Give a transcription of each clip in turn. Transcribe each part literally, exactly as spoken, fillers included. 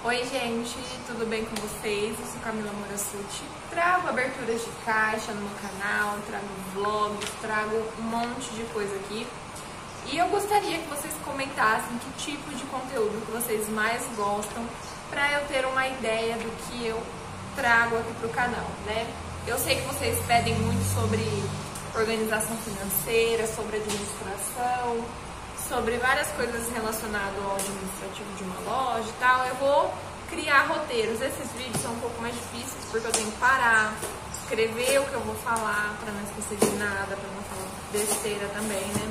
Oi gente, tudo bem com vocês? Eu sou Camila Morassuti. Trago aberturas de caixa no meu canal, trago vlogs, trago um monte de coisa aqui. E eu gostaria que vocês comentassem que tipo de conteúdo que vocês mais gostam, para eu ter uma ideia do que eu trago aqui pro canal, né? Eu sei que vocês pedem muito sobre organização financeira, sobre administração, sobre várias coisas relacionadas ao administrativo de uma loja e tal. Eu vou criar roteiros. Esses vídeos são um pouco mais difíceis porque eu tenho que parar, escrever o que eu vou falar para não esquecer de nada, para não falar besteira também, né?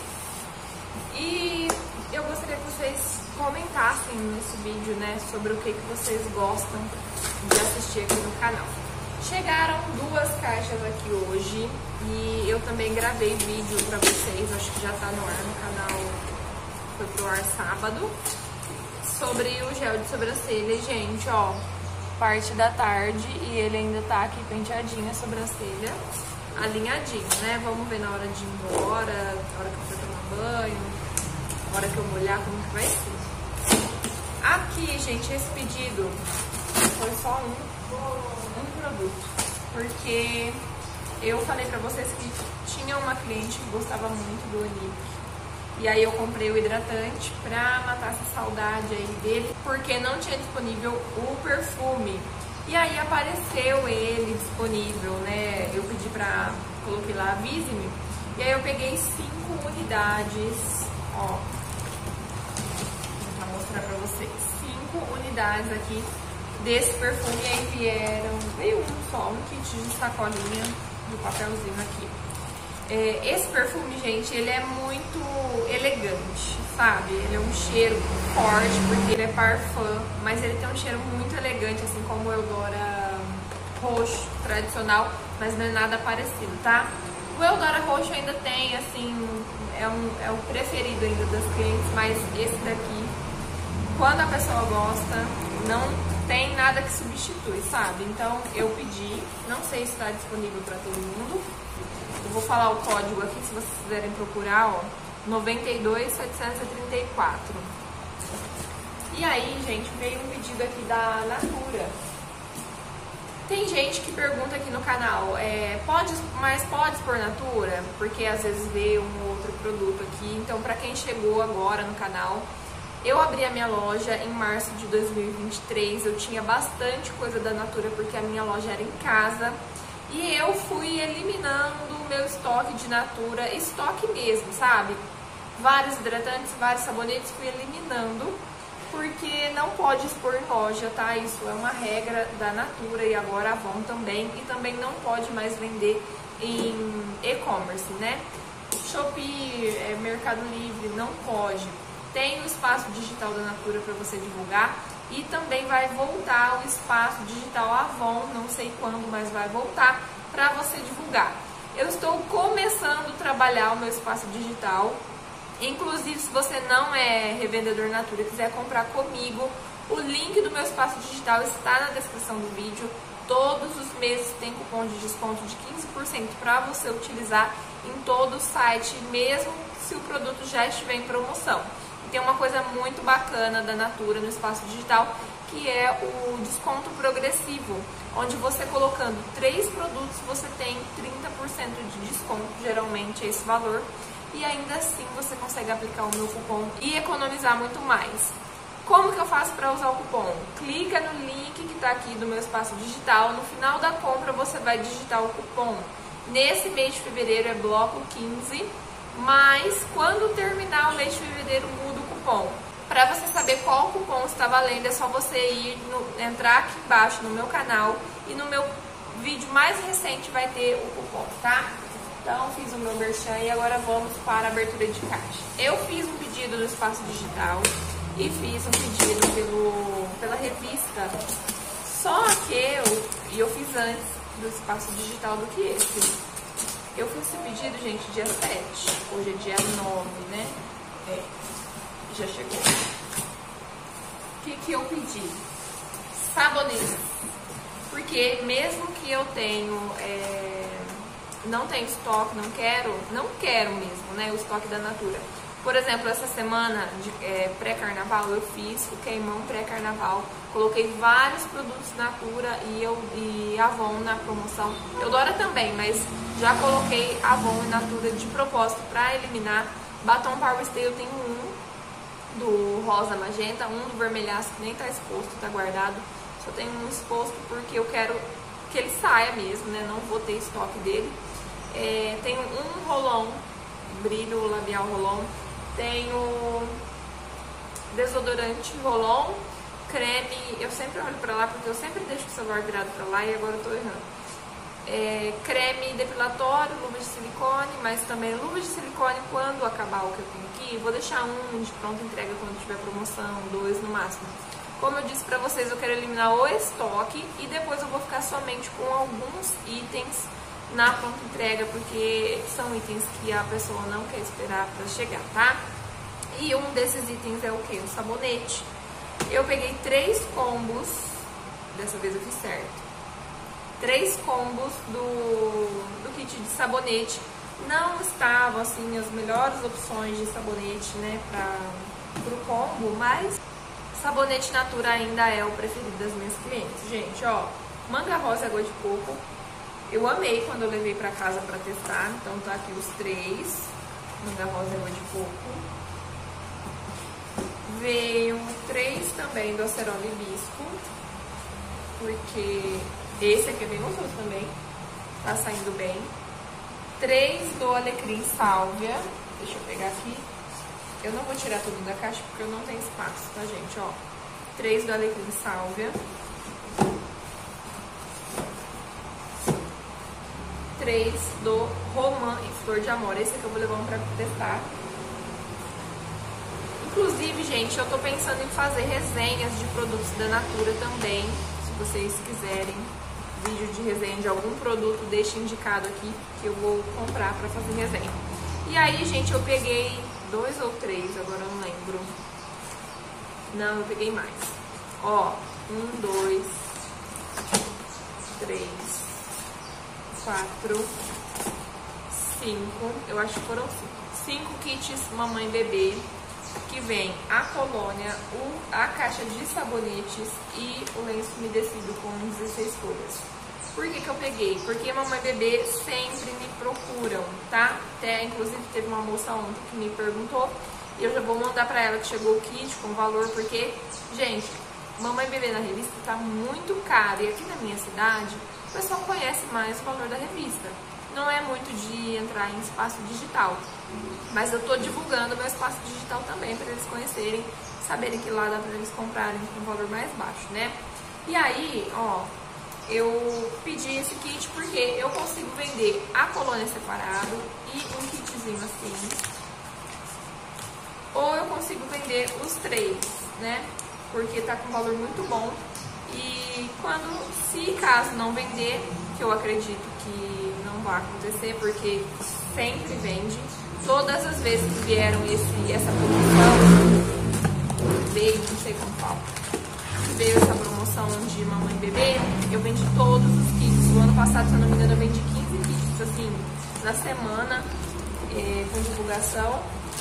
E eu gostaria que vocês comentassem nesse vídeo, né, sobre o que, que vocês gostam de assistir aqui no canal. Chegaram duas caixas aqui hoje e eu também gravei vídeo pra vocês, acho que já tá no ar no canal, foi pro ar sábado, sobre o gel de sobrancelha. Gente, ó, parte da tarde e ele ainda tá aqui penteadinho a sobrancelha, alinhadinho, né? Vamos ver na hora de ir embora, na hora que eu for tomar banho, na hora que eu molhar, como que vai ser. Aqui, gente, esse pedido foi só um. um produto, porque eu falei pra vocês que tinha uma cliente que gostava muito do Olip, e aí eu comprei o hidratante pra matar essa saudade aí dele, porque não tinha disponível o perfume, e aí apareceu ele disponível, né? Eu pedi pra, coloquei lá, avise-me, e aí eu peguei cinco unidades, ó, vou mostrar pra vocês, cinco unidades aqui desse perfume. E aí vieram, veio um só, um kit de sacolinha do papelzinho aqui. É, esse perfume, gente, ele é muito elegante, sabe? Ele é um cheiro forte, porque ele é parfum, mas ele tem um cheiro muito elegante, assim como o Eudora roxo tradicional, mas não é nada parecido, tá? O Eudora roxo ainda tem, assim, é, um, é o preferido ainda das clientes, mas esse daqui, quando a pessoa gosta, não tem nada que substitui, sabe? Então eu pedi, não sei se está disponível para todo mundo. Eu vou falar o código aqui, se vocês quiserem procurar, ó, noventa e dois, setecentos e trinta e quatro. E aí, gente, veio um pedido aqui da Natura. Tem gente que pergunta aqui no canal, é, pode, mas pode por Natura? Porque às vezes vê um outro produto aqui. Então, para quem chegou agora no canal, eu abri a minha loja em março de dois mil e vinte e três, eu tinha bastante coisa da Natura porque a minha loja era em casa, e eu fui eliminando o meu estoque de Natura, estoque mesmo, sabe? Vários hidratantes, vários sabonetes, fui eliminando, porque não pode expor em loja, tá? Isso é uma regra da Natura e agora a Avon também, e também não pode mais vender em e-commerce, né? Shopee, é, Mercado Livre, não pode. Tem o espaço digital da Natura para você divulgar, e também vai voltar o espaço digital Avon, não sei quando, mas vai voltar para você divulgar. Eu estou começando a trabalhar o meu espaço digital, inclusive se você não é revendedor Natura e quiser comprar comigo, o link do meu espaço digital está na descrição do vídeo. Todos os meses tem cupom de desconto de quinze por cento para você utilizar em todo o site, mesmo se o produto já estiver em promoção. Tem uma coisa muito bacana da Natura no espaço digital, que é o desconto progressivo, onde você colocando três produtos, você tem trinta por cento de desconto, geralmente é esse valor, e ainda assim você consegue aplicar o meu cupom e economizar muito mais. Como que eu faço para usar o cupom? Clica no link que está aqui do meu espaço digital, no final da compra você vai digitar o cupom. Nesse mês de fevereiro é bloco quinze, mas quando terminar o mês de fevereiro muda o cupom. Para você saber qual cupom está valendo, é só você ir no, entrar aqui embaixo no meu canal, e no meu vídeo mais recente vai ter o cupom, tá? Então fiz o meu merchan e agora vamos para a abertura de caixa. Eu fiz um pedido no espaço digital e fiz um pedido pelo, pela revista, só que eu, e eu fiz antes do espaço digital do que esse. Eu fiz esse pedido, gente, dia sete. Hoje é dia nove, né? É, já chegou. O que que eu pedi? Sabonete. Porque mesmo que eu tenho, é, não tenho estoque, não quero, não quero mesmo, né, o estoque da Natura. Por exemplo, essa semana de é, pré-carnaval eu fiz o queimão pré-carnaval. Coloquei vários produtos Natura e, eu, e Avon na promoção. Eudora também, mas já coloquei Avon e Natura de propósito para eliminar. Batom Power Stay eu tenho um do rosa magenta, um do vermelhaço que nem tá exposto, tá guardado. Só tenho um exposto porque eu quero que ele saia mesmo, né? Não vou ter estoque dele. É, tenho um rolon, brilho labial rolon. Tenho desodorante rolon, creme, eu sempre olho pra lá porque eu sempre deixo o celular virado pra lá e agora eu tô errando. É, creme depilatório, luva de silicone, mas também luva de silicone quando acabar o que eu tenho aqui. Vou deixar um de pronta entrega quando tiver promoção, dois no máximo. Como eu disse pra vocês, eu quero eliminar o estoque e depois eu vou ficar somente com alguns itens na pronta entrega, porque são itens que a pessoa não quer esperar pra chegar, tá? E um desses itens é o que? O sabonete. Eu peguei três combos, dessa vez eu fiz certo. Três combos do, do kit de sabonete. Não estavam, assim, as melhores opções de sabonete, né, pra, pro combo, mas sabonete Natura ainda é o preferido das minhas clientes. Gente, ó, manga rosa e água de coco. Eu amei quando eu levei pra casa pra testar, então tá aqui os três. Manga rosa e água de coco. Veio três também do Acerola Hibisco, porque esse aqui é bem gostoso também, tá saindo bem. Três do Alecrim Sálvia, deixa eu pegar aqui. Eu não vou tirar tudo da caixa porque eu não tenho espaço, tá, gente? Ó, três do Alecrim Sálvia. Três do Romã e Flor de Amor. Esse aqui eu vou levar um pra testar. Inclusive, gente, eu tô pensando em fazer resenhas de produtos da Natura também. Se vocês quiserem vídeo de resenha de algum produto, deixe indicado aqui que eu vou comprar pra fazer resenha. E aí, gente, eu peguei dois ou três, agora eu não lembro. Não, eu peguei mais. Ó, um, dois, três, quatro, cinco. Eu acho que foram cinco. Cinco kits mamãe e bebê, que vem a colônia, o, a caixa de sabonetes e o lenço umedecido com dezesseis folhas. Por que que eu peguei? Porque mamãe e bebê sempre me procuram, tá? Até, inclusive, teve uma moça ontem que me perguntou e eu já vou mandar pra ela que chegou o kit com valor, porque, gente, mamãe e bebê na revista tá muito caro e aqui na minha cidade o pessoal conhece mais o valor da revista. Não é muito de entrar em espaço digital, mas eu tô divulgando meu espaço digital também para eles conhecerem, saberem que lá dá para eles comprarem com um valor mais baixo, né? E aí, ó, eu pedi esse kit porque eu consigo vender a colônia separado e um kitzinho assim, ou eu consigo vender os três, né? Porque tá com um valor muito bom. E quando, se caso não vender, que eu acredito que não vai acontecer, porque sempre vende, todas as vezes que vieram esse, essa promoção, veio, não sei como fala, veio essa promoção de mamãe e bebê, eu vendi todos os kits. O ano passado, se eu não me engano, eu vendi quinze kits, assim, na semana, é, com divulgação.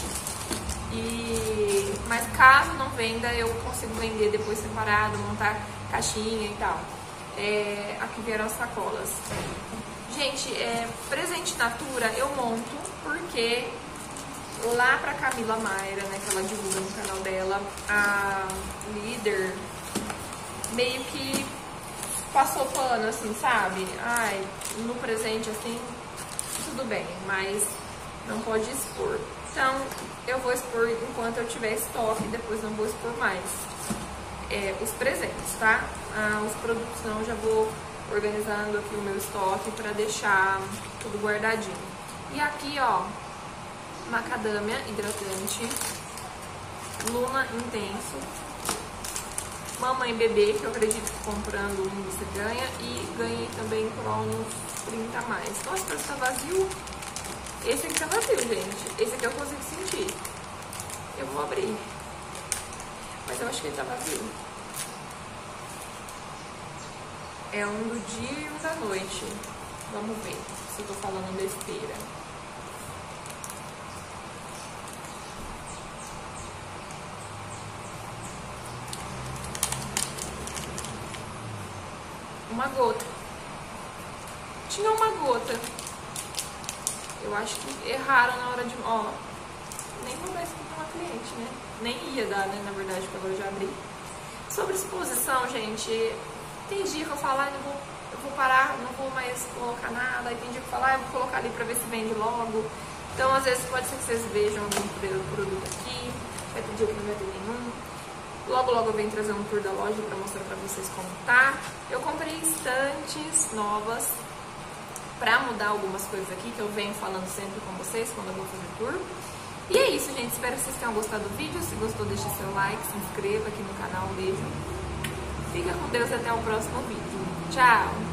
E, mas caso não venda, eu consigo vender depois separado, montar caixinha e tal. É, aqui vieram as sacolas. Gente, é, presente Natura eu monto porque lá pra Camila Mayra, né, que ela divulga no canal dela, a líder meio que passou pano, assim, sabe? Ai, no presente, assim, tudo bem, mas não pode expor. Então, eu vou expor enquanto eu tiver estoque, depois não vou expor mais é, os presentes, tá? Ah, os produtos não, já vou organizando aqui o meu estoque pra deixar tudo guardadinho. E aqui, ó, macadâmia hidratante, Luna Intenso, mamãe e bebê, que eu acredito que comprando um você ganha, e ganhei também Cronos trinta a mais. Nossa, parece que tá vazio. Esse aqui tá vazio, gente. Esse aqui eu consigo sentir. Eu vou abrir. Mas eu acho que ele tá vazio. É um do dia e um da noite. Vamos ver se eu tô falando besteira. uma gota. Tinha uma gota. Eu acho que erraram na hora de... Ó, nem vou dar isso pra uma cliente, né? Nem ia dar, né? Na verdade, porque agora eu já abri. Sobre exposição, gente, tem dia que eu falo, ah, não vou, eu vou parar, não vou mais colocar nada. Aí tem dia que eu falo, ah, eu vou colocar ali pra ver se vende logo. Então, às vezes, pode ser que vocês vejam algum produto aqui. Vai ter dia que não vai ter nenhum. Logo, logo eu venho trazer um tour da loja pra mostrar pra vocês como tá. Eu comprei estantes novas pra mudar algumas coisas aqui, que eu venho falando sempre com vocês quando eu vou fazer tour. E é isso, gente. Espero que vocês tenham gostado do vídeo. Se gostou, deixe seu like, se inscreva aqui no canal. Um beijo. Fica com Deus e até o próximo vídeo. Tchau!